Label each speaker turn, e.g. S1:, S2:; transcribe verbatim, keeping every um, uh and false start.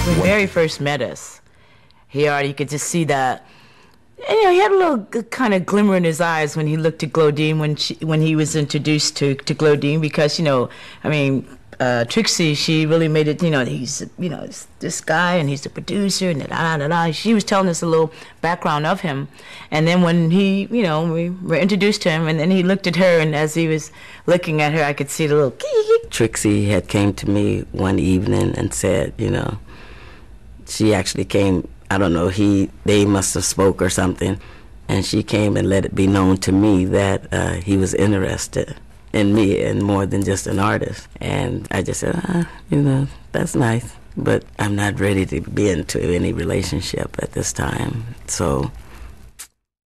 S1: When Barry first met us, he already could just see that. And, you know, he had a little kind of glimmer in his eyes when he looked at Glodine when she, when he was introduced to to Glodine, because, you know, I mean, uh, Trixie, she really made it. You know, he's you know this guy and he's the producer and da da da da. She was telling us a little background of him, and then when he, you know, we were introduced to him, and then he looked at her, and as he was looking at her, I could see the little.
S2: Trixie had came to me one evening and said, you know, she actually came. I don't know, he they must have spoke or something, and she came and let it be known to me that uh, he was interested in me and more than just an artist. And I just said, ah, you know, that's nice, but I'm not ready to be into any relationship at this time. So